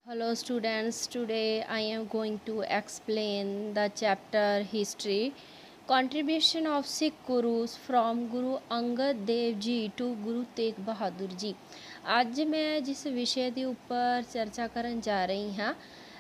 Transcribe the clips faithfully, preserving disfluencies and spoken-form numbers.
Hello students, today I am going to explain the chapter History. Contribution of Sikh Gurus from Guru Angad Dev Ji to Guru Tegh Bahadur Ji। ਅੱਜ ਮੈਂ ਜਿਸ ਵਿਸ਼ੇ ਦੇ ਉੱਪਰ ਚਰਚਾ ਕਰਨ ਜਾ ਰਹੀ ਹਾਂ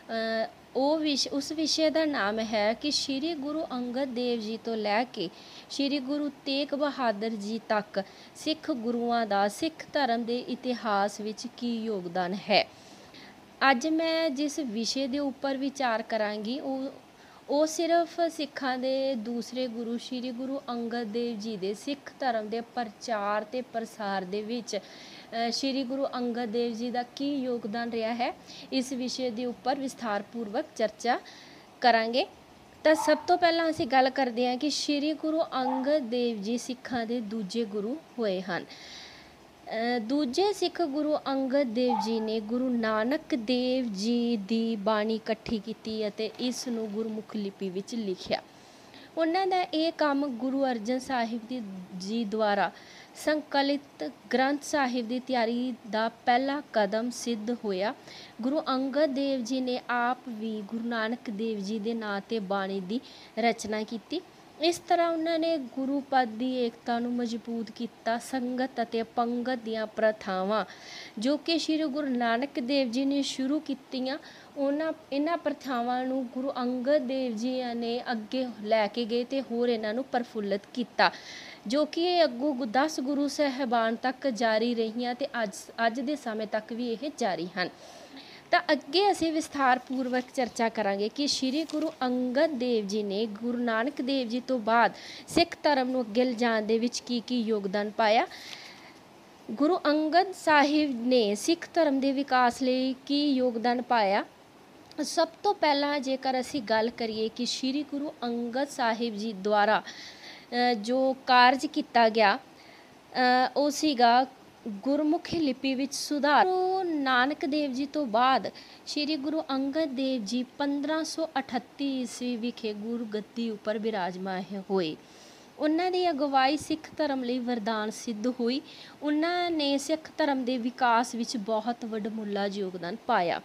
ਉਹ ਵਿਸ਼ ਉਸ ਵਿਸ਼ੇ ਦਾ ਨਾਮ ਹੈ ਕਿ ਸ਼੍ਰੀ ਗੁਰੂ ਅੰਗਦ ਦੇਵ ਜੀ ਤੋਂ ਲੈ ਕੇ ਸ਼੍ਰੀ ਗੁਰੂ ਤੇਗ ਬਹਾਦਰ ਜੀ ਤੱਕ ਸਿੱਖ ਗੁਰੂਆਂ ਦਾ ਸਿੱਖ ਧਰਮ ਦੇ ਇਤਿਹਾਸ ਵਿੱਚ ਕੀ ਯੋਗਦਾਨ ਹੈ। ਅੱਜ ਮੈਂ ਜਿਸ ਵਿਸ਼ੇ ਦੇ ਉੱਪਰ ਵਿਚਾਰ ਕਰਾਂਗੀ ਉਹ ਉਹ ਸਿਰਫ ਸਿੱਖਾਂ ਦੇ ਦੂਸਰੇ ਗੁਰੂ ਸ਼੍ਰੀ ਗੁਰੂ ਅੰਗਦ ਦੇਵ ਜੀ ਦੇ ਸਿੱਖ ਧਰਮ ਦੇ ਪ੍ਰਚਾਰ ਅਤੇ ਪ੍ਰਸਾਰ ਦੇ ਵਿੱਚ ਸ਼੍ਰੀ ਗੁਰੂ ਅੰਗਦ ਦੇਵ ਜੀ ਦਾ ਕੀ ਯੋਗਦਾਨ ਰਿਹਾ ਹੈ, ਇਸ ਵਿਸ਼ੇ ਦੇ ਉੱਪਰ ਵਿਸਥਾਰਪੂਰਵਕ ਚਰਚਾ ਕਰਾਂਗੇ। ਤਾਂ ਸਭ ਤੋਂ ਪਹਿਲਾਂ ਅਸੀਂ ਗੱਲ ਕਰਦੇ ਹਾਂ ਕਿ ਸ਼੍ਰੀ ਗੁਰੂ ਅੰਗਦ ਦੇਵ ਜੀ ਸਿੱਖਾਂ ਦੇ ਦੂਜੇ ਗੁਰੂ ਹੋਏ ਹਨ। ਦੂਜੇ ਸਿੱਖ ਗੁਰੂ ਅੰਗਦ ਦੇਵ ਜੀ ਨੇ ਗੁਰੂ ਨਾਨਕ ਦੇਵ ਜੀ ਦੀ ਬਾਣੀ ਇਕੱਠੀ ਕੀਤੀ ਅਤੇ ਇਸ ਨੂੰ ਗੁਰਮੁਖ ਲਿਪੀ ਵਿੱਚ ਲਿਖਿਆ। ਉਹਨਾਂ ਦਾ ਇਹ ਕੰਮ ਗੁਰੂ ਅਰਜਨ ਸਾਹਿਬ ਦੀ ਜੀ ਦੁਆਰਾ ਸੰਕਲਿਤ ਗ੍ਰੰਥ ਸਾਹਿਬ ਦੀ ਤਿਆਰੀ ਦਾ ਪਹਿਲਾ ਕਦਮ ਸਿੱਧ ਹੋਇਆ। ਗੁਰੂ ਅੰਗਦ ਦੇਵ ਜੀ ਨੇ ਆਪ ਵੀ ਗੁਰੂ ਨਾਨਕ ਦੇਵ ਜੀ ਦੇ ਨਾਂ 'ਤੇ ਬਾਣੀ ਦੀ ਰਚਨਾ ਕੀਤੀ। ਇਸ ਤਰ੍ਹਾਂ ਉਹਨਾਂ ਨੇ ਗੁਰੂ ਪਦ ਦੀ ਏਕਤਾ ਨੂੰ ਮਜ਼ਬੂਤ ਕੀਤਾ। ਸੰਗਤ ਅਤੇ ਪੰਗਤ ਦੀਆਂ ਪ੍ਰਥਾਵਾਂ ਜੋ ਕਿ ਸ਼੍ਰੀ ਗੁਰੂ ਨਾਨਕ ਦੇਵ ਜੀ ਨੇ ਸ਼ੁਰੂ ਕੀਤੀਆਂ, ਉਹਨਾਂ ਇਹਨਾਂ ਪ੍ਰਥਾਵਾਂ ਨੂੰ ਗੁਰੂ ਅੰਗਦ ਦੇਵ ਜੀ ਨੇ ਅੱਗੇ ਲੈ ਕੇ ਗਏ ਅਤੇ ਹੋਰ ਇਹਨਾਂ ਨੂੰ ਪ੍ਰਫੁੱਲਤ ਕੀਤਾ, ਜੋ ਕਿ ਇਹ ਅੱਗੋਂ ਦਸ ਗੁਰੂ ਸਾਹਿਬਾਨ ਤੱਕ ਜਾਰੀ ਰਹੀਆਂ ਅਤੇ ਅੱਜ ਅੱਜ ਦੇ ਸਮੇਂ ਤੱਕ ਵੀ ਇਹ ਜਾਰੀ ਹਨ। ਤਾਂ ਅੱਗੇ ਅਸੀਂ ਵਿਸਥਾਰਪੂਰਵਕ ਚਰਚਾ ਕਰਾਂਗੇ ਕਿ ਸ਼੍ਰੀ ਗੁਰੂ ਅੰਗਦ ਦੇਵ ਜੀ ਨੇ ਗੁਰੂ ਨਾਨਕ ਦੇਵ ਜੀ ਤੋਂ ਬਾਅਦ ਸਿੱਖ ਧਰਮ ਨੂੰ ਅੱਗੇ ਲਿਜਾਣ ਦੇ ਵਿੱਚ ਕੀ ਕੀ ਯੋਗਦਾਨ ਪਾਇਆ। ਗੁਰੂ ਅੰਗਦ ਸਾਹਿਬ ਨੇ ਸਿੱਖ ਧਰਮ ਦੇ ਵਿਕਾਸ ਲਈ ਕੀ ਯੋਗਦਾਨ ਪਾਇਆ। ਸਭ ਤੋਂ ਪਹਿਲਾਂ ਜੇਕਰ ਅਸੀਂ ਗੱਲ ਕਰੀਏ ਕਿ ਸ਼੍ਰੀ ਗੁਰੂ ਅੰਗਦ ਸਾਹਿਬ ਜੀ ਦੁਆਰਾ ਜੋ ਕਾਰਜ ਕੀਤਾ ਗਿਆ ਉਹ ਸੀਗਾ ਗੁਰਮੁਖੀ ਲਿਪੀ ਵਿੱਚ ਸੁਧਾਰ। ਗੁਰੂ ਨਾਨਕ ਦੇਵ ਜੀ ਤੋਂ ਬਾਅਦ ਸ਼੍ਰੀ ਗੁਰੂ ਅੰਗਦ ਦੇਵ ਜੀ ਪੰਦਰਾਂ ਸੌ ਅਠੱਤੀ ਈਸਵੀ ਵਿਖੇ ਗੁਰਗੱਦੀ ਉੱਪਰ ਬਿਰਾਜਮਾਨ ਹੋਏ। ਉਹਨਾਂ ਦੀ ਅਗਵਾਈ ਸਿੱਖ ਧਰਮ ਲਈ ਵਰਦਾਨ ਸਿੱਧ ਹੋਈ। ਉਹਨਾਂ ਨੇ ਸਿੱਖ ਧਰਮ ਦੇ ਵਿਕਾਸ ਵਿੱਚ ਬਹੁਤ ਵਡਮੁੱਲਾ ਯੋਗਦਾਨ ਪਾਇਆ।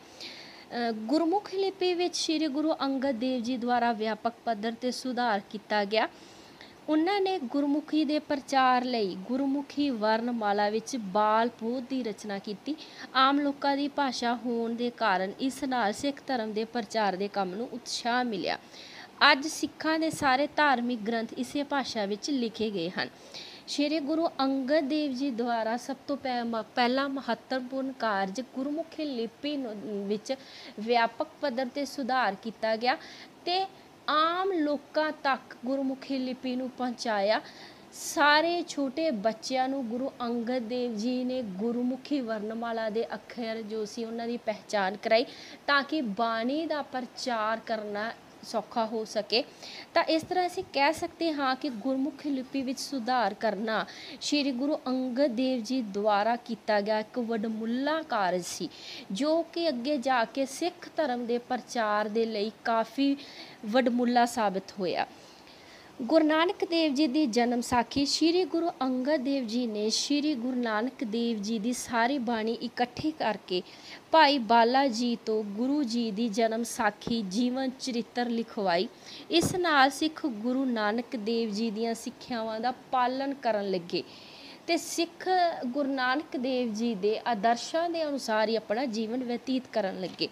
ਗੁਰਮੁਖੀ ਲਿਪੀ ਵਿੱਚ ਸ਼੍ਰੀ ਗੁਰੂ ਅੰਗਦ ਦੇਵ ਜੀ ਦੁਆਰਾ ਵਿਆਪਕ ਪੱਧਰ 'ਤੇ ਸੁਧਾਰ ਕੀਤਾ ਗਿਆ। ਉਹਨਾਂ ਨੇ ਗੁਰਮੁਖੀ ਦੇ ਪ੍ਰਚਾਰ ਲਈ ਗੁਰਮੁਖੀ ਵਰਨਮਾਲਾ ਵਿੱਚ ਬਾਲ ਬੋਧ ਦੀ ਰਚਨਾ ਕੀਤੀ। ਆਮ ਲੋਕਾਂ ਦੀ ਭਾਸ਼ਾ ਹੋਣ ਦੇ ਕਾਰਨ ਇਸ ਨਾਲ ਸਿੱਖ ਧਰਮ ਦੇ ਪ੍ਰਚਾਰ ਦੇ ਕੰਮ ਨੂੰ ਉਤਸ਼ਾਹ ਮਿਲਿਆ। ਅੱਜ ਸਿੱਖਾਂ ਦੇ ਸਾਰੇ ਧਾਰਮਿਕ ਗ੍ਰੰਥ ਇਸੇ ਭਾਸ਼ਾ ਵਿੱਚ ਲਿਖੇ ਗਏ ਹਨ। ਸ਼੍ਰੀ ਗੁਰੂ ਅੰਗਦ ਦੇਵ ਜੀ ਦੁਆਰਾ ਸਭ ਤੋਂ ਪਹਿਲਾ ਮਹੱਤਵਪੂਰਨ ਕਾਰਜ ਗੁਰਮੁਖੀ ਲਿਪੀ ਵਿੱਚ ਵਿਆਪਕ ਪੱਧਰ 'ਤੇ ਸੁਧਾਰ ਕੀਤਾ ਗਿਆ ਅਤੇ ਆਮ ਲੋਕਾਂ ਤੱਕ ਗੁਰਮੁਖੀ ਲਿਪੀ ਨੂੰ ਪਹੁੰਚਾਇਆ। ਸਾਰੇ ਛੋਟੇ ਬੱਚਿਆਂ ਨੂੰ ਗੁਰੂ ਅੰਗਦ ਦੇਵ ਜੀ ਨੇ ਗੁਰਮੁਖੀ ਵਰਨਮਾਲਾ ਦੇ ਅੱਖਰ ਜੋ ਸੀ ਉਹਨਾਂ ਦੀ ਪਹਿਚਾਣ ਕਰਾਈ ਤਾਂ ਕਿ ਬਾਣੀ ਦਾ ਪ੍ਰਚਾਰ ਕਰਨਾ ਸੌਖਾ ਹੋ ਸਕੇ। ਤਾਂ ਇਸ ਤਰ੍ਹਾਂ ਅਸੀਂ ਕਹਿ ਸਕਦੇ ਹਾਂ ਕਿ ਗੁਰਮੁਖੀ ਲਿਪੀ ਵਿੱਚ ਸੁਧਾਰ ਕਰਨਾ ਸ਼੍ਰੀ ਗੁਰੂ ਅੰਗਦ ਦੇਵ ਜੀ ਦੁਆਰਾ ਕੀਤਾ ਗਿਆ ਇੱਕ ਵਡਮੁੱਲਾ ਕਾਰਜ ਸੀ, ਜੋ ਕਿ ਅੱਗੇ ਜਾ ਕੇ ਸਿੱਖ ਧਰਮ ਦੇ ਪ੍ਰਚਾਰ ਦੇ ਲਈ ਕਾਫੀ ਵਡਮੁੱਲਾ ਸਾਬਿਤ ਹੋਇਆ। ਗੁਰੂ ਨਾਨਕ ਦੇਵ ਜੀ ਦੀ ਜਨਮ ਸਾਖੀ। ਸ਼੍ਰੀ ਗੁਰੂ ਅੰਗਦ ਦੇਵ ਜੀ ਨੇ ਸ਼੍ਰੀ ਗੁਰੂ ਨਾਨਕ ਦੇਵ ਜੀ ਦੀ ਸਾਰੀ ਬਾਣੀ ਇਕੱਠੀ ਕਰਕੇ ਭਾਈ ਬਾਲਾ ਜੀ ਤੋਂ ਗੁਰੂ ਜੀ ਦੀ ਜਨਮ ਸਾਖੀ ਜੀਵਨ ਚਰਿੱਤਰ ਲਿਖਵਾਈ। ਇਸ ਨਾਲ ਸਿੱਖ ਗੁਰੂ ਨਾਨਕ ਦੇਵ ਜੀ ਦੀਆਂ ਸਿੱਖਿਆਵਾਂ ਦਾ ਪਾਲਣ ਕਰਨ ਲੱਗੇ ਅਤੇ ਸਿੱਖ ਗੁਰੂ ਨਾਨਕ ਦੇਵ ਜੀ ਦੇ ਆਦਰਸ਼ਾਂ ਦੇ ਅਨੁਸਾਰ ਹੀ ਆਪਣਾ ਜੀਵਨ ਬਤੀਤ ਕਰਨ ਲੱਗੇ।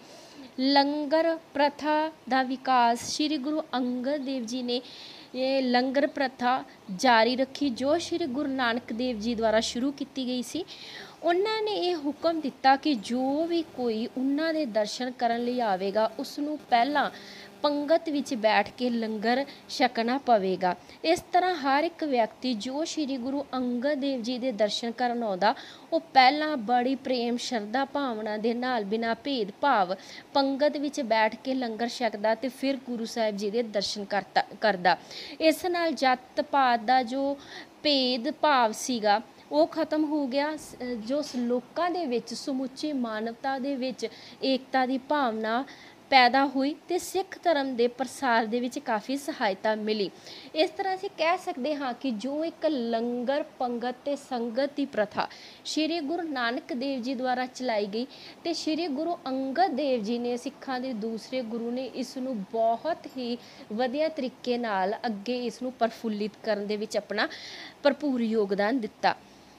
ਲੰਗਰ ਪ੍ਰਥਾ ਦਾ ਵਿਕਾਸ। ਸ਼੍ਰੀ ਗੁਰੂ ਅੰਗਦ ਦੇਵ ਜੀ ਨੇ ਇਹ ਲੰਗਰ ਪ੍ਰਥਾ ਜਾਰੀ ਰੱਖੀ ਜੋ ਸ਼੍ਰੀ ਗੁਰੂ ਨਾਨਕ ਦੇਵ ਜੀ ਦੁਆਰਾ ਸ਼ੁਰੂ ਕੀਤੀ ਗਈ ਸੀ। ਉਹਨਾਂ ਨੇ ਇਹ ਹੁਕਮ ਦਿੱਤਾ ਕਿ ਜੋ ਵੀ ਕੋਈ ਉਹਨਾਂ ਦੇ ਦਰਸ਼ਨ ਕਰਨ ਲਈ ਆਵੇਗਾ ਉਸ ਨੂੰ ਪਹਿਲਾਂ ਪੰਗਤ ਵਿੱਚ ਬੈਠ ਕੇ ਲੰਗਰ ਛਕਣਾ ਪਵੇਗਾ। ਇਸ ਤਰ੍ਹਾਂ ਹਰ ਇੱਕ ਵਿਅਕਤੀ ਜੋ ਸ਼੍ਰੀ ਗੁਰੂ ਅੰਗਦ ਦੇਵ ਜੀ ਦੇ ਦਰਸ਼ਨ ਕਰਨ ਆਉਂਦਾ ਉਹ ਪਹਿਲਾਂ ਬੜੀ ਪ੍ਰੇਮ ਸ਼ਰਧਾ ਭਾਵਨਾ ਦੇ ਨਾਲ ਬਿਨਾਂ ਭੇਦ ਭਾਵ ਪੰਗਤ ਵਿੱਚ ਬੈਠ ਕੇ ਲੰਗਰ ਛਕਦਾ ਅਤੇ ਫਿਰ ਗੁਰੂ ਸਾਹਿਬ ਜੀ ਦੇ ਦਰਸ਼ਨ ਕਰਤਾ ਕਰਦਾ। ਇਸ ਨਾਲ ਜਾਤ ਪਾਤ ਦਾ ਜੋ ਭੇਦ ਭਾਵ ਸੀਗਾ ਉਹ ਖਤਮ ਹੋ ਗਿਆ। ਜੋ ਲੋਕਾਂ ਦੇ ਵਿੱਚ ਸਮੁੱਚੀ ਮਾਨਵਤਾ ਦੇ ਵਿੱਚ ਏਕਤਾ ਦੀ ਭਾਵਨਾ ਪੈਦਾ ਹੋਈ ਤੇ ਸਿੱਖ ਧਰਮ ਦੇ ਪ੍ਰਸਾਰ ਦੇ ਵਿੱਚ ਕਾਫੀ ਸਹਾਇਤਾ ਮਿਲੀ। ਇਸ ਤਰ੍ਹਾਂ ਅਸੀਂ ਕਹਿ ਸਕਦੇ ਹਾਂ ਕਿ ਜੋ ਇੱਕ ਲੰਗਰ ਪੰਗਤ ਤੇ ਸੰਗਤ ਦੀ ਪ੍ਰਥਾ ਸ਼੍ਰੀ ਗੁਰੂ ਨਾਨਕ ਦੇਵ ਜੀ ਦੁਆਰਾ ਚਲਾਈ ਗਈ ਤੇ ਸ਼੍ਰੀ ਗੁਰੂ ਅੰਗਦ ਦੇਵ ਜੀ ਨੇ, ਸਿੱਖਾਂ ਦੇ ਦੂਸਰੇ ਗੁਰੂ ਨੇ, ਇਸ ਨੂੰ ਬਹੁਤ ਹੀ ਵਧੀਆ ਤਰੀਕੇ ਨਾਲ ਅੱਗੇ ਇਸ ਨੂੰ ਪ੍ਰਫੁੱਲਿਤ ਕਰਨ ਦੇ ਵਿੱਚ ਆਪਣਾ ਭਰਪੂਰ ਯੋਗਦਾਨ ਦਿੱਤਾ।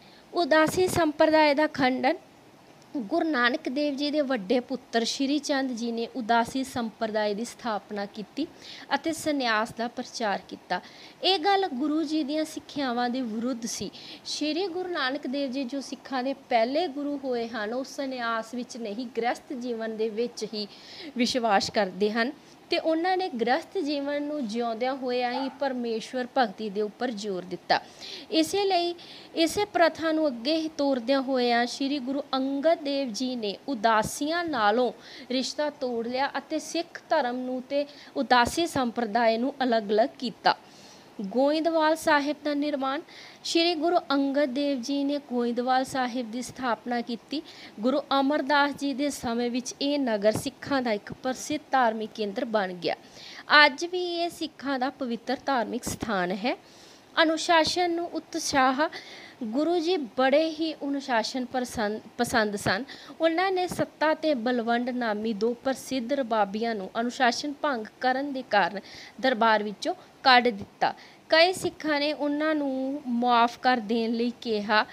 ਉਦਾਸੀ ਸੰਪਰਦਾਇ ਦਾ ਖੰਡਨ। ਗੁਰੂ ਨਾਨਕ ਦੇਵ ਜੀ ਦੇ ਵੱਡੇ ਪੁੱਤਰ ਸ਼੍ਰੀ ਚੰਦ ਜੀ ਨੇ ਉਦਾਸੀ ਸੰਪਰਦਾਇ ਦੀ ਸਥਾਪਨਾ ਕੀਤੀ ਅਤੇ ਸੰਨਿਆਸ ਦਾ ਪ੍ਰਚਾਰ ਕੀਤਾ। ਇਹ ਗੱਲ ਗੁਰੂ ਜੀ ਦੀਆਂ ਸਿੱਖਿਆਵਾਂ ਦੇ ਵਿਰੁੱਧ ਸੀ। ਸ਼੍ਰੀ ਗੁਰੂ ਨਾਨਕ ਦੇਵ ਜੀ ਜੋ ਸਿੱਖਾਂ ਦੇ ਪਹਿਲੇ ਗੁਰੂ ਹੋਏ ਹਨ, ਉਹ ਸੰਨਿਆਸ ਵਿੱਚ ਨਹੀਂ, ਗ੍ਰਸਥ ਜੀਵਨ ਦੇ ਵਿੱਚ ਹੀ ਵਿਸ਼ਵਾਸ ਕਰਦੇ ਹਨ ਤੇ ਉਹਨਾਂ ਨੇ ਗ੍ਰਸਥ ਜੀਵਨ ਨੂੰ ਜਿਉਂਦਿਆਂ ਹੋਇਆਂ ਹੀ ਪਰਮੇਸ਼ਵਰ ਭਗਤੀ ਦੇ ਉੱਪਰ ਜ਼ੋਰ ਦਿੱਤਾ। ਇਸੇ ਲਈ ਇਸੇ ਪ੍ਰਥਾ ਨੂੰ ਅੱਗੇ ਤੋਰਦਿਆਂ ਹੋਇਆਂ ਸ਼੍ਰੀ ਗੁਰੂ ਅੰਗਦ ਦੇਵ ਜੀ ਨੇ ਉਦਾਸੀਆਂ ਨਾਲੋਂ ਰਿਸ਼ਤਾ ਤੋੜ ਲਿਆ ਅਤੇ ਸਿੱਖ ਧਰਮ ਨੂੰ ਤੇ ਉਦਾਸੀ ਸੰਪਰਦਾਇ ਨੂੰ ਅਲੱਗ-ਅਲੱਗ ਕੀਤਾ। ਗੋਇੰਦਵਾਲ ਸਾਹਿਬ ਦਾ ਨਿਰਮਾਣ। ਸ਼੍ਰੀ ਗੁਰੂ ਅੰਗਦ ਦੇਵ ਜੀ ਨੇ ਗੋਇੰਦਵਾਲ ਸਾਹਿਬ ਦੀ ਸਥਾਪਨਾ ਕੀਤੀ। ਗੁਰੂ ਅਮਰਦਾਸ ਜੀ ਦੇ ਸਮੇਂ ਵਿੱਚ ਇਹ ਨਗਰ ਸਿੱਖਾਂ ਦਾ ਇੱਕ ਪ੍ਰਸਿੱਧ ਧਾਰਮਿਕ ਕੇਂਦਰ ਬਣ ਗਿਆ। ਅੱਜ ਵੀ ਇਹ ਸਿੱਖਾਂ ਦਾ ਪਵਿੱਤਰ ਧਾਰਮਿਕ ਸਥਾਨ ਹੈ। ਅਨੁਸ਼ਾਸਨ ਨੂੰ ਉਤਸ਼ਾਹ। ਗੁਰੂ ਜੀ ਬੜੇ ਹੀ ਅਨੁਸ਼ਾਸਨ ਪਸੰਦ ਪਸੰਦ ਸਨ। ਉਹਨਾਂ ਨੇ ਸੱਤਾ ਤੇ ਬਲਵੰਡ ਨਾਮੀ ਦੋ ਪ੍ਰਸਿੱਧ ਰਬਾਬੀਆਂ ਨੂੰ ਅਨੁਸ਼ਾਸਨ ਭੰਗ ਕਰਨ ਦੇ ਕਾਰਨ ਦਰਬਾਰ ਵਿੱਚੋਂ ਕੱਢ ਦਿੱਤਾ। ਕਈ ਸਿੱਖਾਂ ਨੇ ਉਹਨਾਂ ਨੂੰ ਮੁਆਫ ਕਰ ਦੇਣ ਲਈ ਕਿਹਾ,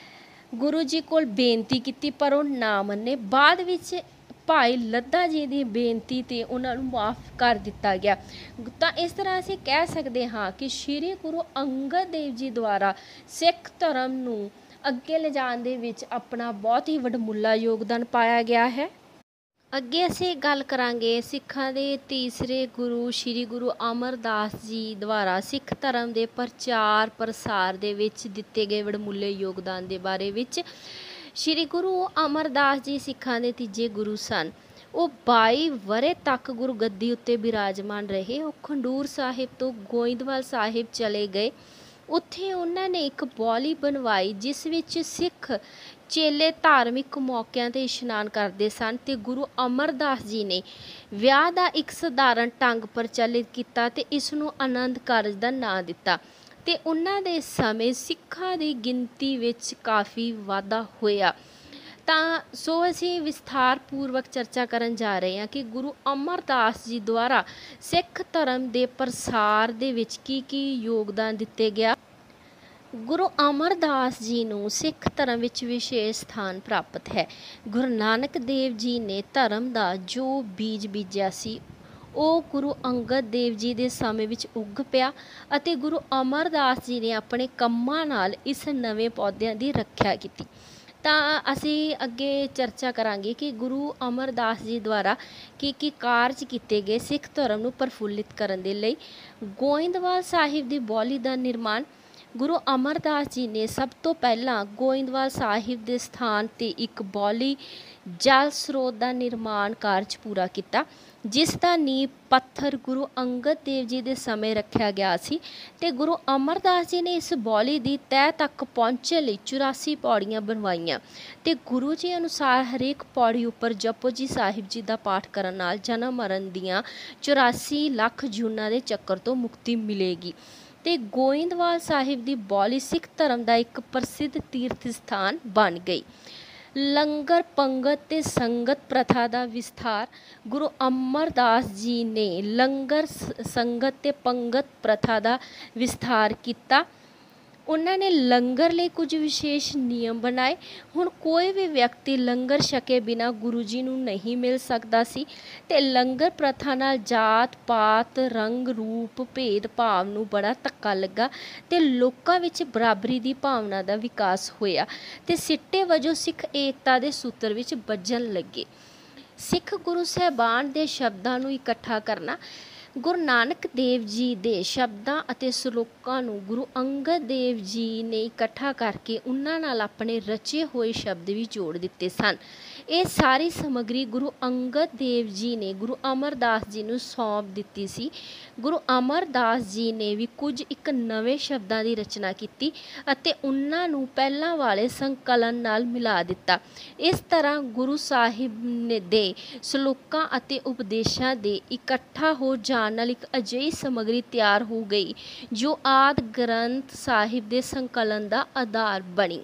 ਗੁਰੂ ਜੀ ਕੋਲ ਬੇਨਤੀ ਕੀਤੀ ਪਰ ਉਹ ਨਾ ਮੰਨੇ। ਬਾਅਦ ਵਿੱਚ ਭਾਈ ਲੱਦਾ ਜੀ ਦੀ ਬੇਨਤੀ ਤੇ ਉਹਨਾਂ ਨੂੰ ਮੁਆਫ ਕਰ ਦਿੱਤਾ ਗਿਆ। ਤਾਂ ਇਸ ਤਰ੍ਹਾਂ ਅਸੀਂ ਕਹਿ ਸਕਦੇ ਹਾਂ ਕਿ ਸ਼੍ਰੀ ਗੁਰੂ ਅੰਗਦ ਦੇਵ ਜੀ ਦੁਆਰਾ ਸਿੱਖ ਧਰਮ ਨੂੰ ਅੱਗੇ ਲਿਜਾਣ ਦੇ ਵਿੱਚ ਆਪਣਾ ਬਹੁਤ ਹੀ ਵਡਮੁੱਲਾ ਯੋਗਦਾਨ ਪਾਇਆ ਗਿਆ ਹੈ। ਅੱਗੇ ਅਸੀਂ ਗੱਲ ਕਰਾਂਗੇ ਸਿੱਖਾਂ ਦੇ ਤੀਸਰੇ ਗੁਰੂ ਸ਼੍ਰੀ ਗੁਰੂ ਅਮਰਦਾਸ ਜੀ ਦੁਆਰਾ ਸਿੱਖ ਧਰਮ ਦੇ ਪ੍ਰਚਾਰ ਪ੍ਰਸਾਰ ਦੇ ਵਿੱਚ ਦਿੱਤੇ ਗਏ ਵਡਮੁੱਲੇ ਯੋਗਦਾਨ ਦੇ ਬਾਰੇ ਵਿੱਚ। ਸ਼੍ਰੀ ਗੁਰੂ ਅਮਰਦਾਸ ਜੀ ਸਿੱਖਾਂ ਦੇ ਤੀਜੇ ਗੁਰੂ ਸਨ। ਉਹ ਬਾਈ ਵਰ੍ਹੇ ਤੱਕ ਗੁਰਗੱਦੀ ਉੱਤੇ ਬਿਰਾਜਮਾਨ ਰਹੇ। ਉਹ ਖਡੂਰ ਸਾਹਿਬ ਤੋਂ ਗੋਇੰਦਵਾਲ ਸਾਹਿਬ ਚਲੇ ਗਏ। ਉੱਥੇ ਉਹਨਾਂ ਨੇ ਇੱਕ ਬਾਉਲੀ ਬਣਵਾਈ ਜਿਸ ਵਿੱਚ ਸਿੱਖ ਚੇਲੇ ਧਾਰਮਿਕ ਮੌਕਿਆਂ 'ਤੇ ਇਸ਼ਨਾਨ ਕਰਦੇ ਸਨ ਤੇ ਗੁਰੂ ਅਮਰਦਾਸ ਜੀ ਨੇ ਵਿਆਹ ਦਾ ਇੱਕ ਸਧਾਰਨ ਢੰਗ ਪ੍ਰਚਲਿਤ ਕੀਤਾ ਤੇ ਇਸ ਨੂੰ ਆਨੰਦ ਕਾਰਜ ਦਾ ਨਾਂ ਦਿੱਤਾ ਤੇ ਉਹਨਾਂ ਦੇ ਸਮੇਂ ਸਿੱਖਾਂ ਦੀ ਗਿਣਤੀ ਵਿੱਚ ਕਾਫੀ ਵਾਧਾ ਹੋਇਆ। ਤਾਂ ਸੋ ਅਸੀਂ ਵਿਸਥਾਰ ਪੂਰਵਕ ਚਰਚਾ ਕਰਨ ਜਾ ਰਹੇ ਹਾਂ ਕਿ ਗੁਰੂ ਅਮਰਦਾਸ ਜੀ ਦੁਆਰਾ ਸਿੱਖ ਧਰਮ ਦੇ ਪ੍ਰਸਾਰ ਦੇ ਵਿੱਚ ਕੀ ਕੀ ਯੋਗਦਾਨ ਦਿੱਤੇ ਗਿਆ। ਗੁਰੂ ਅਮਰਦਾਸ ਜੀ ਨੂੰ ਸਿੱਖ ਧਰਮ ਵਿੱਚ ਵਿਸ਼ੇਸ਼ ਸਥਾਨ ਪ੍ਰਾਪਤ ਹੈ। ਗੁਰੂ ਨਾਨਕ ਦੇਵ ਜੀ ਨੇ ਧਰਮ ਦਾ ਜੋ ਬੀਜ ਬੀਜਿਆ ਸੀ ਉਹ ਗੁਰੂ ਅੰਗਦ ਦੇਵ ਜੀ ਦੇ ਸਮੇਂ ਵਿੱਚ ਉੱਗ ਪਿਆ ਅਤੇ ਗੁਰੂ ਅਮਰਦਾਸ ਜੀ ਨੇ ਆਪਣੇ ਕੰਮਾਂ ਨਾਲ ਇਸ ਨਵੇਂ ਪੌਦਿਆਂ ਦੀ ਰੱਖਿਆ ਕੀਤੀ। ਤਾਂ ਅਸੀਂ ਅੱਗੇ ਚਰਚਾ ਕਰਾਂਗੇ ਕਿ ਗੁਰੂ ਅਮਰਦਾਸ ਜੀ ਦੁਆਰਾ ਕੀ ਕੀ ਕਾਰਜ ਕੀਤੇ ਗਏ ਸਿੱਖ ਧਰਮ ਨੂੰ ਪ੍ਰਫੁੱਲਿਤ ਕਰਨ ਦੇ ਲਈ। ਗੋਇੰਦਵਾਲ ਸਾਹਿਬ ਦੀ ਬਾਉਲੀ ਦਾ ਨਿਰਮਾਣ। ਗੁਰੂ ਅਮਰਦਾਸ ਜੀ ਨੇ ਸਭ ਤੋਂ ਪਹਿਲਾਂ ਗੋਇੰਦਵਾਲ ਸਾਹਿਬ ਦੇ ਸਥਾਨ 'ਤੇ ਇੱਕ ਬਾਉਲੀ ਜਲ ਸਰੋਤ ਦਾ ਨਿਰਮਾਣ ਕਾਰਜ ਪੂਰਾ ਕੀਤਾ ਜਿਸ ਦਾ ਨੀਂਹ ਪੱਥਰ ਗੁਰੂ ਅੰਗਦ ਦੇਵ ਜੀ ਦੇ ਸਮੇਂ ਰੱਖਿਆ ਗਿਆ ਸੀ ਤੇ ਗੁਰੂ ਅਮਰਦਾਸ ਜੀ ਨੇ ਇਸ ਬਾਉਲੀ ਦੀ ਤਹਿ ਤੱਕ ਪਹੁੰਚਣ ਲਈ ਚੁਰਾਸੀ ਪੌੜੀਆਂ ਬਣਵਾਈਆਂ ਤੇ ਗੁਰੂ ਜੀ ਅਨੁਸਾਰ ਹਰੇਕ ਪੌੜੀ ਉੱਪਰ ਜਪੋ ਜੀ ਸਾਹਿਬ ਜੀ ਦਾ ਪਾਠ ਕਰਨ ਨਾਲ ਜਨਮ ਮਰਨ ਦੀਆਂ ਚੁਰਾਸੀ ਲੱਖ ਜੂਨਾਂ ਦੇ ਚੱਕਰ ਤੋਂ ਮੁਕਤੀ ਮਿਲੇਗੀ। ਤੇ ਗੋਇੰਦਵਾਲ ਸਾਹਿਬ ਦੀ ਬਾਉਲੀ ਸਿੱਖ ਧਰਮ ਦਾ ਇੱਕ ਪ੍ਰਸਿੱਧ ਤੀਰਥ ਸਥਾਨ ਬਣ ਗਈ। ਲੰਗਰ ਪੰਗਤ ਤੇ ਸੰਗਤ ਪ੍ਰਥਾ ਦਾ ਵਿਸਥਾਰ। ਗੁਰੂ ਅਮਰਦਾਸ ਜੀ ਨੇ ਲੰਗਰ ਸੰਗਤ ਤੇ ਪੰਗਤ ਪ੍ਰਥਾ ਦਾ ਵਿਸਥਾਰ ਕੀਤਾ। ਉਹਨਾਂ ਨੇ ਲੰਗਰ ਲਈ ਕੁਝ ਵਿਸ਼ੇਸ਼ ਨਿਯਮ ਬਣਾਏ। ਹੁਣ ਕੋਈ ਵੀ ਵਿਅਕਤੀ ਲੰਗਰ ਛਕੇ ਬਿਨਾਂ ਗੁਰੂ ਜੀ ਨੂੰ ਨਹੀਂ ਮਿਲ ਸਕਦਾ ਸੀ ਤੇ ਲੰਗਰ ਪ੍ਰਥਾ ਨਾਲ ਜਾਤ ਪਾਤ ਰੰਗ ਰੂਪ ਭੇਦ ਭਾਵ ਨੂੰ ਬੜਾ ਧੱਕਾ ਲੱਗਾ ਤੇ ਲੋਕਾਂ ਵਿੱਚ ਬਰਾਬਰੀ ਦੀ ਭਾਵਨਾ ਦਾ ਵਿਕਾਸ ਹੋਇਆ ਤੇ ਸਿੱਟੇ ਵਜੋਂ ਸਿੱਖ ਏਕਤਾ ਦੇ ਸੂਤਰ ਵਿੱਚ ਬੱਝਣ ਲੱਗੇ। ਸਿੱਖ ਗੁਰੂ ਸਾਹਿਬਾਨ ਦੇ ਸ਼ਬਦਾਂ ਨੂੰ ਇਕੱਠਾ ਕਰਨਾ। ਗੁਰੂ ਨਾਨਕ ਦੇਵ ਜੀ ਦੇ ਸ਼ਬਦਾਂ ਅਤੇ ਸਲੋਕਾਂ ਨੂੰ ਗੁਰੂ ਅੰਗਦ ਦੇਵ ਜੀ ਨੇ ਇਕੱਠਾ ਕਰਕੇ ਉਹਨਾਂ ਨਾਲ ਆਪਣੇ ਰਚੇ ਹੋਏ ਸ਼ਬਦ ਵੀ ਜੋੜ ਦਿੱਤੇ ਸਨ। ਇਹ ਸਾਰੀ ਸਮੱਗਰੀ ਗੁਰੂ ਅੰਗਦ ਦੇਵ ਜੀ ਨੇ ਗੁਰੂ ਅਮਰਦਾਸ ਜੀ ਨੂੰ ਸੌਂਪ ਦਿੱਤੀ ਸੀ। ਗੁਰੂ ਅਮਰਦਾਸ ਜੀ ਨੇ ਵੀ ਕੁਝ ਇੱਕ ਨਵੇਂ ਸ਼ਬਦਾਂ ਦੀ ਰਚਨਾ ਕੀਤੀ ਅਤੇ ਉਹਨਾਂ ਨੂੰ ਪਹਿਲਾਂ ਵਾਲੇ ਸੰਕਲਨ ਨਾਲ ਮਿਲਾ ਦਿੱਤਾ। ਇਸ ਤਰ੍ਹਾਂ ਗੁਰੂ ਸਾਹਿਬ ਨੇ ਦੇ ਸਲੋਕਾਂ ਅਤੇ ਉਪਦੇਸ਼ਾਂ ਦੇ ਇਕੱਠਾ ਹੋ ਜਾਣ ਨਾਲ ਇੱਕ ਅਜਿਹੀ ਸਮੱਗਰੀ ਤਿਆਰ ਹੋ ਗਈ ਜੋ ਆਦਿ ਗ੍ਰੰਥ ਸਾਹਿਬ ਦੇ ਸੰਕਲਨ ਦਾ ਆਧਾਰ ਬਣੀ।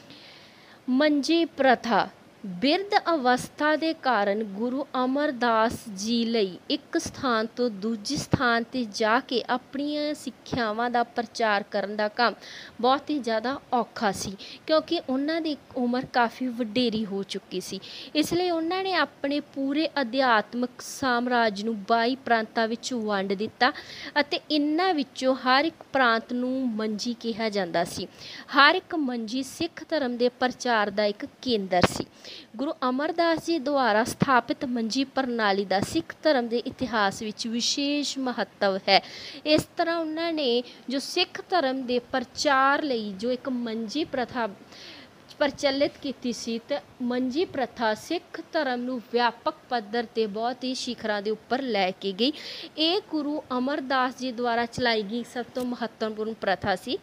ਮੰਜੀ ਪ੍ਰਥਾ। ਬਿਰਧ ਅਵਸਥਾ ਦੇ ਕਾਰਨ ਗੁਰੂ ਅਮਰਦਾਸ ਜੀ ਲਈ ਇੱਕ ਸਥਾਨ ਤੋਂ ਦੂਜੇ ਸਥਾਨ 'ਤੇ ਜਾ ਕੇ ਆਪਣੀਆਂ ਸਿੱਖਿਆਵਾਂ ਦਾ ਪ੍ਰਚਾਰ ਕਰਨ ਦਾ ਕੰਮ ਬਹੁਤ ਹੀ ਜ਼ਿਆਦਾ ਔਖਾ ਸੀ, ਕਿਉਂਕਿ ਉਹਨਾਂ ਦੀ ਉਮਰ ਕਾਫੀ ਵਡੇਰੀ ਹੋ ਚੁੱਕੀ ਸੀ। ਇਸ ਲਈ ਉਹਨਾਂ ਨੇ ਆਪਣੇ ਪੂਰੇ ਅਧਿਆਤਮਿਕ ਸਾਮਰਾਜ ਨੂੰ ਬਾਈ ਪ੍ਰਾਂਤਾਂ ਵਿੱਚ ਵੰਡ ਦਿੱਤਾ ਅਤੇ ਇਹਨਾਂ ਵਿੱਚੋਂ ਹਰ ਇੱਕ ਪ੍ਰਾਂਤ ਨੂੰ ਮੰਜੀ ਕਿਹਾ ਜਾਂਦਾ ਸੀ। ਹਰ ਇੱਕ ਮੰਜੀ ਸਿੱਖ ਧਰਮ ਦੇ ਪ੍ਰਚਾਰ ਦਾ ਇੱਕ ਕੇਂਦਰ ਸੀ। ਗੁਰੂ ਅਮਰਦਾਸ ਜੀ ਦੁਆਰਾ ਸਥਾਪਿਤ ਮੰਜੀ ਪ੍ਰਣਾਲੀ ਦਾ ਸਿੱਖ ਧਰਮ ਦੇ ਇਤਿਹਾਸ ਵਿੱਚ ਵਿਸ਼ੇਸ਼ ਮਹੱਤਵ ਹੈ। ਇਸ ਤਰ੍ਹਾਂ ਉਹਨਾਂ ਨੇ ਜੋ ਸਿੱਖ ਧਰਮ ਦੇ ਪ੍ਰਚਾਰ ਲਈ ਜੋ ਇੱਕ ਮੰਜੀ ਪ੍ਰਥਾ ਪ੍ਰਚਲਿਤ ਕੀਤੀ ਸੀ, ਤੇ ਮੰਜੀ ਪ੍ਰਥਾ ਸਿੱਖ ਧਰਮ ਨੂੰ ਵਿਆਪਕ ਪੱਧਰ 'ਤੇ ਬਹੁਤ ਹੀ ਸਿਖਰਾਂ ਦੇ ਉੱਪਰ ਲੈ ਕੇ ਗਈ। ਇਹ ਗੁਰੂ ਅਮਰਦਾਸ ਜੀ ਦੁਆਰਾ ਚਲਾਈ ਗਈ ਸਭ ਤੋਂ ਮਹੱਤਵਪੂਰਨ ਪ੍ਰਥਾ ਸੀ।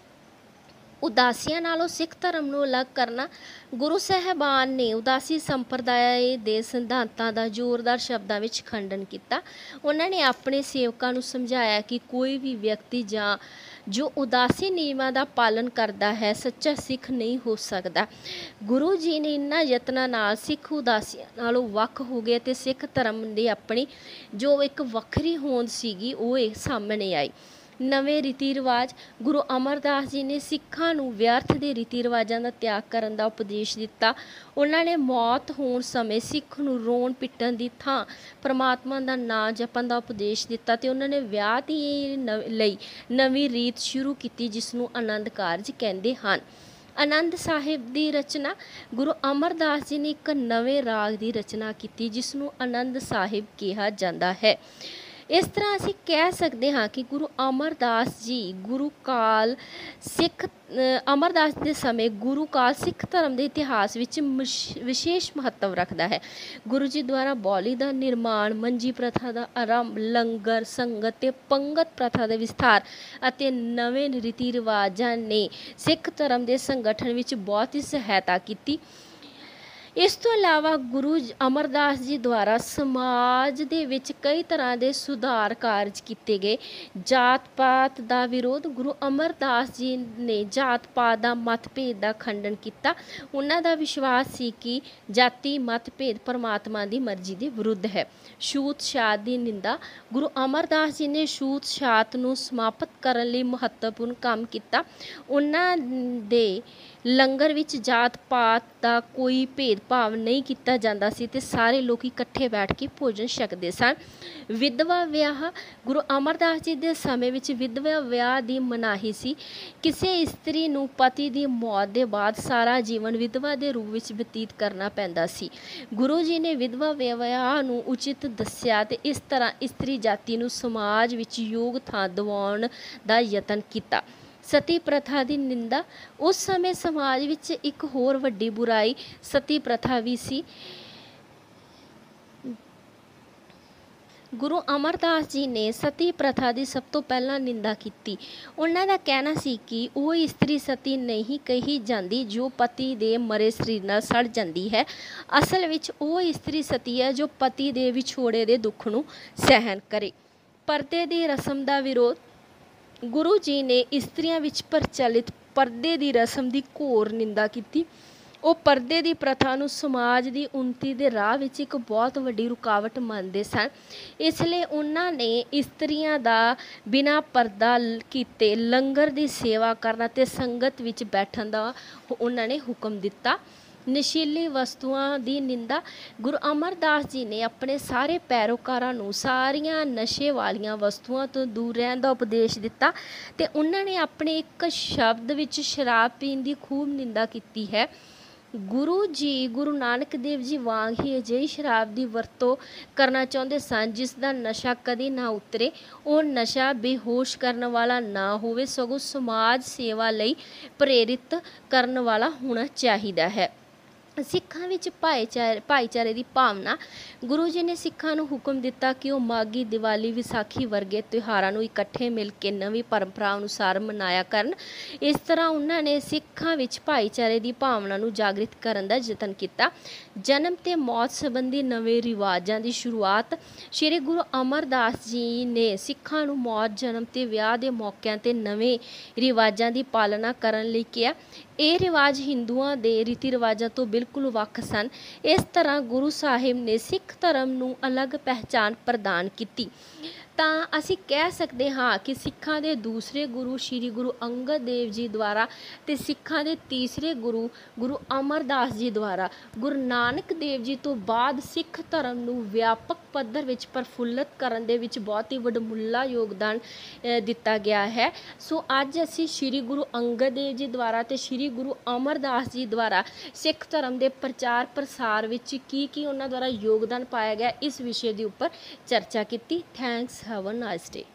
ਉਦਾਸੀਆਂ ਨਾਲੋਂ ਸਿੱਖ ਧਰਮ ਨੂੰ ਅਲੱਗ ਕਰਨਾ। ਗੁਰੂ ਸਾਹਿਬਾਨ ਨੇ ਉਦਾਸੀ ਸੰਪਰਦਾਇ ਦੇ ਸਿਧਾਂਤਾਂ ਦਾ ਜ਼ੋਰਦਾਰ ਸ਼ਬਦਾਂ ਵਿੱਚ ਖੰਡਨ ਕੀਤਾ। ਉਹਨਾਂ ਨੇ ਆਪਣੇ ਸੇਵਕਾਂ ਨੂੰ ਸਮਝਾਇਆ ਕਿ ਕੋਈ ਵੀ ਵਿਅਕਤੀ ਜਾਂ ਜੋ ਉਦਾਸੀ ਨਿਯਮਾਂ ਦਾ ਪਾਲਨ ਕਰਦਾ ਹੈ ਸੱਚਾ ਸਿੱਖ ਨਹੀਂ ਹੋ ਸਕਦਾ। ਗੁਰੂ ਜੀ ਨੇ ਇਹਨਾਂ ਯਤਨਾਂ ਨਾਲ ਸਿੱਖ ਉਦਾਸੀਆਂ ਨਾਲੋਂ ਵੱਖ ਹੋ ਗਏ ਅਤੇ ਸਿੱਖ ਧਰਮ ਦੀ ਆਪਣੀ ਜੋ ਇੱਕ ਵੱਖਰੀ ਹੋਂਦ ਸੀਗੀ ਉਹ ਇਹ ਸਾਹਮਣੇ ਆਈ। ਨਵੇਂ ਰੀਤੀ ਰਿਵਾਜ। ਗੁਰੂ ਅਮਰਦਾਸ ਜੀ ਨੇ ਸਿੱਖਾਂ ਨੂੰ ਵਿਅਰਥ ਦੇ ਰੀਤੀ ਰਿਵਾਜਾਂ ਦਾ ਤਿਆਗ ਕਰਨ ਦਾ ਉਪਦੇਸ਼ ਦਿੱਤਾ। ਉਹਨਾਂ ਨੇ ਮੌਤ ਹੋਣ ਸਮੇਂ ਸਿੱਖ ਨੂੰ ਰੋਣ ਪਿੱਟਣ ਦੀ ਥਾਂ ਪਰਮਾਤਮਾ ਦਾ ਨਾਂ ਜਪਣ ਦਾ ਉਪਦੇਸ਼ ਦਿੱਤਾ ਅਤੇ ਉਹਨਾਂ ਨੇ ਵਿਆਹ ਦੀ ਨਵ ਲਈ ਨਵੀਂ ਰੀਤ ਸ਼ੁਰੂ ਕੀਤੀ ਜਿਸ ਨੂੰ ਆਨੰਦ ਕਾਰਜ ਕਹਿੰਦੇ ਹਨ। ਆਨੰਦ ਸਾਹਿਬ ਦੀ ਰਚਨਾ। ਗੁਰੂ ਅਮਰਦਾਸ ਜੀ ਨੇ ਇੱਕ ਨਵੇਂ ਰਾਗ ਦੀ ਰਚਨਾ ਕੀਤੀ ਜਿਸ ਨੂੰ ਆਨੰਦ ਸਾਹਿਬ ਕਿਹਾ ਜਾਂਦਾ ਹੈ। ਇਸ ਤਰ੍ਹਾਂ ਅਸੀਂ ਕਹਿ ਸਕਦੇ ਹਾਂ ਕਿ ਗੁਰੂ ਅਮਰਦਾਸ ਜੀ ਗੁਰੂ ਕਾਲ ਸਿੱਖ ਅਮਰਦਾਸ ਦੇ ਸਮੇਂ ਗੁਰੂ ਕਾਲ ਸਿੱਖ ਧਰਮ ਦੇ ਇਤਿਹਾਸ ਵਿੱਚ ਵਿਸ਼ੇਸ਼ ਮਹੱਤਵ ਰੱਖਦਾ ਹੈ। ਗੁਰੂ ਜੀ ਦੁਆਰਾ ਬਾਉਲੀ ਦਾ ਨਿਰਮਾਣ, ਮੰਜੀ ਪ੍ਰਥਾ ਦਾ ਆਰੰਭ, ਲੰਗਰ, ਸੰਗਤ ਅਤੇ ਪੰਗਤ ਪ੍ਰਥਾ ਦੇ ਵਿਸਥਾਰ ਅਤੇ ਨਵੇਂ ਰੀਤੀ ਰਿਵਾਜਾਂ ਨੇ ਸਿੱਖ ਧਰਮ ਦੇ ਸੰਗਠਨ ਵਿੱਚ ਬਹੁਤ ਹੀ ਸਹਾਇਤਾ ਕੀਤੀ। ਇਸ ਤੋਂ ਇਲਾਵਾ ਗੁਰੂ ਅਮਰਦਾਸ ਜੀ ਦੁਆਰਾ ਸਮਾਜ ਦੇ ਵਿੱਚ ਕਈ ਤਰ੍ਹਾਂ ਦੇ ਸੁਧਾਰ ਕਾਰਜ ਕੀਤੇ ਗਏ। ਜਾਤ ਪਾਤ ਦਾ ਵਿਰੋਧ। ਗੁਰੂ ਅਮਰਦਾਸ ਜੀ ਨੇ ਜਾਤ ਪਾਤ ਦਾ ਮਤਭੇਦ ਦਾ ਖੰਡਨ ਕੀਤਾ। ਉਹਨਾਂ ਦਾ ਵਿਸ਼ਵਾਸ ਸੀ ਕਿ ਜਾਤੀ ਮਤਭੇਦ ਪਰਮਾਤਮਾ ਦੀ ਮਰਜ਼ੀ ਦੇ ਵਿਰੁੱਧ ਹੈ। ਛੂਤ ਛਾਤ ਦੀ ਨਿੰਦਾ। ਗੁਰੂ ਅਮਰਦਾਸ ਜੀ ਨੇ ਛੂਤ ਛਾਤ ਨੂੰ ਸਮਾਪਤ ਕਰਨ ਲਈ ਮਹੱਤਵਪੂਰਨ ਕੰਮ ਕੀਤਾ। ਉਹਨਾਂ ਦੇ ਲੰਗਰ ਵਿੱਚ ਜਾਤ ਪਾਤ ਦਾ ਕੋਈ ਭੇਦਭਾਵ ਨਹੀਂ ਕੀਤਾ ਜਾਂਦਾ ਸੀ ਅਤੇ ਸਾਰੇ ਲੋਕ ਇਕੱਠੇ ਬੈਠ ਕੇ ਭੋਜਨ ਛਕਦੇ ਸਨ। ਵਿਧਵਾ ਵਿਆਹ। ਗੁਰੂ ਅਮਰਦਾਸ ਜੀ ਦੇ ਸਮੇਂ ਵਿੱਚ ਵਿਧਵਾ ਵਿਆਹ ਦੀ ਮਨਾਹੀ ਸੀ। ਕਿਸੇ ਇਸਤਰੀ ਨੂੰ ਪਤੀ ਦੀ ਮੌਤ ਦੇ ਬਾਅਦ ਸਾਰਾ ਜੀਵਨ ਵਿਧਵਾ ਦੇ ਰੂਪ ਵਿੱਚ ਬਤੀਤ ਕਰਨਾ ਪੈਂਦਾ ਸੀ। ਗੁਰੂ ਜੀ ਨੇ ਵਿਧਵਾ ਵਿਆਹ ਨੂੰ ਉਚਿਤ ਦੱਸਿਆ ਅਤੇ ਇਸ ਤਰ੍ਹਾਂ ਇਸਤਰੀ ਜਾਤੀ ਨੂੰ ਸਮਾਜ ਵਿੱਚ ਯੋਗ ਥਾਂ ਦਿਵਾਉਣ ਦਾ ਯਤਨ ਕੀਤਾ। ਸਤੀ ਪ੍ਰਥਾ ਦੀ ਨਿੰਦਾ। ਉਸ ਸਮੇਂ ਸਮਾਜ ਵਿੱਚ ਇੱਕ ਹੋਰ ਵੱਡੀ ਬੁਰਾਈ ਸਤੀ ਪ੍ਰਥਾ ਵੀ ਸੀ। ਗੁਰੂ ਅਮਰਦਾਸ ਜੀ ਨੇ ਸਤੀ ਪ੍ਰਥਾ ਦੀ ਸਭ ਤੋਂ ਪਹਿਲਾਂ ਨਿੰਦਾ ਕੀਤੀ। ਉਹਨਾਂ ਦਾ ਕਹਿਣਾ ਸੀ ਕਿ ਉਹ ਇਸਤਰੀ ਸਤੀ ਨਹੀਂ ਕਹੀ ਜਾਂਦੀ ਜੋ ਪਤੀ ਦੇ ਮਰੇ ਸਰੀਰ ਨਾਲ ਸੜ ਜਾਂਦੀ ਹੈ। ਅਸਲ ਵਿੱਚ ਉਹ ਇਸਤਰੀ ਸਤੀ ਹੈ ਜੋ ਪਤੀ ਦੇ ਵਿਛੋੜੇ ਦੇ ਦੁੱਖ ਨੂੰ ਸਹਿਣ ਕਰੇ। ਪਰਦੇ ਦੀ ਰਸਮ ਦਾ ਵਿਰੋਧ। ਗੁਰੂ ਜੀ ਨੇ ਇਸਤਰੀਆਂ ਵਿੱਚ ਪ੍ਰਚਲਿਤ ਪਰਦੇ ਦੀ ਰਸਮ ਦੀ ਘੋਰ ਨਿੰਦਾ ਕੀਤੀ। ਉਹ ਪਰਦੇ ਦੀ ਪ੍ਰਥਾ ਨੂੰ ਸਮਾਜ ਦੀ ਉੱਨਤੀ ਦੇ ਰਾਹ ਵਿੱਚ ਇੱਕ ਬਹੁਤ ਵੱਡੀ ਰੁਕਾਵਟ ਮੰਨਦੇ ਸਨ। ਇਸ ਲਈ ਉਹਨਾਂ ਨੇ ਇਸਤਰੀਆਂ ਦਾ ਬਿਨਾਂ ਪਰਦਾ ਕੀਤੇ ਲੰਗਰ ਦੀ ਸੇਵਾ ਕਰਨ ਅਤੇ ਸੰਗਤ ਵਿੱਚ ਬੈਠਣ ਦਾ ਉਹਨਾਂ ਨੇ ਹੁਕਮ ਦਿੱਤਾ। ਨਸ਼ੀਲੀ ਵਸਤੂਆਂ ਦੀ ਨਿੰਦਾ। ਗੁਰੂ ਅਮਰਦਾਸ ਜੀ ਨੇ ਆਪਣੇ ਸਾਰੇ ਪੈਰੋਕਾਰਾਂ ਨੂੰ ਸਾਰੀਆਂ ਨਸ਼ੇ ਵਾਲੀਆਂ ਵਸਤੂਆਂ ਤੋਂ ਦੂਰ ਰਹਿਣ ਦਾ ਉਪਦੇਸ਼ ਦਿੱਤਾ ਅਤੇ ਉਹਨਾਂ ਨੇ ਆਪਣੇ ਇੱਕ ਸ਼ਬਦ ਵਿੱਚ ਸ਼ਰਾਬ ਪੀਣ ਦੀ ਖੂਬ ਨਿੰਦਾ ਕੀਤੀ ਹੈ। ਗੁਰੂ ਜੀ ਗੁਰੂ ਨਾਨਕ ਦੇਵ ਜੀ ਵਾਂਗ ਹੀ ਅਜਿਹੀ ਸ਼ਰਾਬ ਦੀ ਵਰਤੋਂ ਕਰਨਾ ਚਾਹੁੰਦੇ ਸਨ ਜਿਸ ਦਾ ਨਸ਼ਾ ਕਦੇ ਨਾ ਉਤਰੇ। ਉਹ ਨਸ਼ਾ ਬੇਹੋਸ਼ ਕਰਨ ਵਾਲਾ ਨਾ ਹੋਵੇ, ਸਗੋਂ ਸਮਾਜ ਸੇਵਾ ਲਈ ਪ੍ਰੇਰਿਤ ਕਰਨ ਵਾਲਾ ਹੋਣਾ ਚਾਹੀਦਾ ਹੈ। ਸਿੱਖਾਂ ਵਿੱਚ ਭਾਈਚਾਰੇ ਭਾਈਚਾਰੇ ਦੀ ਭਾਵਨਾ। ਗੁਰੂ ਜੀ ਨੇ ਸਿੱਖਾਂ ਨੂੰ ਹੁਕਮ ਦਿੱਤਾ ਕਿ ਉਹ ਮਾਘੀ, ਦੀਵਾਲੀ, ਵਿਸਾਖੀ ਵਰਗੇ ਤਿਉਹਾਰਾਂ ਨੂੰ ਇਕੱਠੇ ਮਿਲ ਕੇ ਨਵੀਂ ਪਰੰਪਰਾ ਅਨੁਸਾਰ ਮਨਾਇਆ ਕਰਨ। ਇਸ ਤਰ੍ਹਾਂ ਉਹਨਾਂ ਨੇ ਸਿੱਖਾਂ ਵਿੱਚ ਭਾਈਚਾਰੇ ਦੀ ਭਾਵਨਾ ਨੂੰ ਜਾਗਰਿਤ ਕਰਨ ਦਾ ਯਤਨ ਕੀਤਾ। ਜਨਮ ਤੇ ਮੌਤ ਸੰਬੰਧੀ ਨਵੇਂ ਰਿਵਾਜਾਂ ਦੀ ਸ਼ੁਰੂਆਤ। ਸ੍ਰੀ ਗੁਰੂ ਅਮਰਦਾਸ ਜੀ ਨੇ ਸਿੱਖਾਂ ਨੂੰ ਮੌਤ, ਜਨਮ ਤੇ ਵਿਆਹ ਦੇ ਮੌਕਿਆਂ ਤੇ ਨਵੇਂ ਰਿਵਾਜਾਂ ਦੀ ਪਾਲਣਾ ਕਰਨ ਲਈ ਕਿਹਾ। ਇਹ ਰਿਵਾਜ ਹਿੰਦੂਆਂ ਦੇ ਰੀਤੀ ਰਿਵਾਜਾਂ ਤੋਂ ਬਿਲਕੁਲ ਵੱਖ ਸਨ। ਇਸ ਤਰ੍ਹਾਂ ਗੁਰੂ ਸਾਹਿਬ ਨੇ ਸਿੱਖ ਧਰਮ ਨੂੰ ਅਲੱਗ ਪਹਿਚਾਣ ਪ੍ਰਦਾਨ ਕੀਤੀ। ਤਾਂ ਅਸੀਂ ਕਹਿ ਸਕਦੇ ਹਾਂ ਕਿ ਸਿੱਖਾਂ ਦੇ ਦੂਸਰੇ ਗੁਰੂ ਸ੍ਰੀ ਗੁਰੂ ਅੰਗਦ ਦੇਵ ਜੀ ਦੁਆਰਾ ਅਤੇ ਸਿੱਖਾਂ ਦੇ ਤੀਸਰੇ ਗੁਰੂ ਗੁਰੂ ਅਮਰਦਾਸ ਜੀ ਦੁਆਰਾ ਗੁਰੂ ਨਾਨਕ ਦੇਵ ਜੀ ਤੋਂ ਬਾਅਦ ਸਿੱਖ ਧਰਮ ਨੂੰ ਵਿਆਪਕ ਪੱਧਰ ਵਿੱਚ ਪ੍ਰਫੁੱਲਤ ਕਰਨ ਦੇ ਵਿੱਚ ਬਹੁਤ ਹੀ ਵਡਮੁੱਲਾ ਯੋਗਦਾਨ ਦਿੱਤਾ ਗਿਆ ਹੈ। ਸੋ ਅੱਜ ਅਸੀਂ ਸ੍ਰੀ ਗੁਰੂ ਅੰਗਦ ਦੇਵ ਜੀ ਦੁਆਰਾ ਅਤੇ ਸ੍ਰੀ ਗੁਰੂ ਅਮਰਦਾਸ ਜੀ ਦੁਆਰਾ ਸਿੱਖ ਧਰਮ ਦੇ ਪ੍ਰਚਾਰ ਪ੍ਰਸਾਰ ਵਿੱਚ ਕੀ ਕੀ ਉਹਨਾਂ ਦੁਆਰਾ ਯੋਗਦਾਨ ਪਾਇਆ ਗਿਆ, ਇਸ ਵਿਸ਼ੇ ਦੇ ਉੱਪਰ ਚਰਚਾ ਕੀਤੀ। Thanks. Have a nice day.